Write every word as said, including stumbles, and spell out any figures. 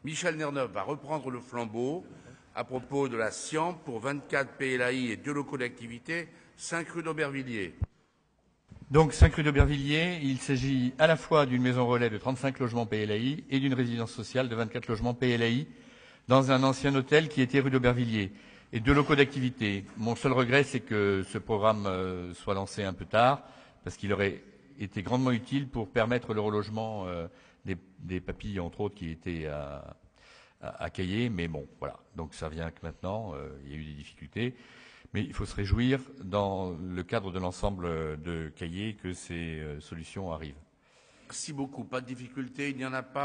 Michel Nerneuf va reprendre le flambeau à propos de la SCIAM pour vingt-quatre P L A I et deux locaux d'activité, cinq rue d'Aubervilliers. Donc, cinq rue d'Aubervilliers, il s'agit à la fois d'une maison relais de trente-cinq logements P L A I et d'une résidence sociale de vingt-quatre logements P L A I dans un ancien hôtel qui était rue d'Aubervilliers et deux locaux d'activité. Mon seul regret, c'est que ce programme euh, soit lancé un peu tard parce qu'il aurait été grandement utile pour permettre le relogement euh, des, des papilles, entre autres, qui étaient à, à, à Caillé. Mais bon, voilà. Donc, ça vient que maintenant. Euh, il y a eu des difficultés. Mais il faut se réjouir, dans le cadre de l'ensemble de Caillé, que ces solutions arrivent. Merci beaucoup. Pas de difficulté, il n'y en a pas.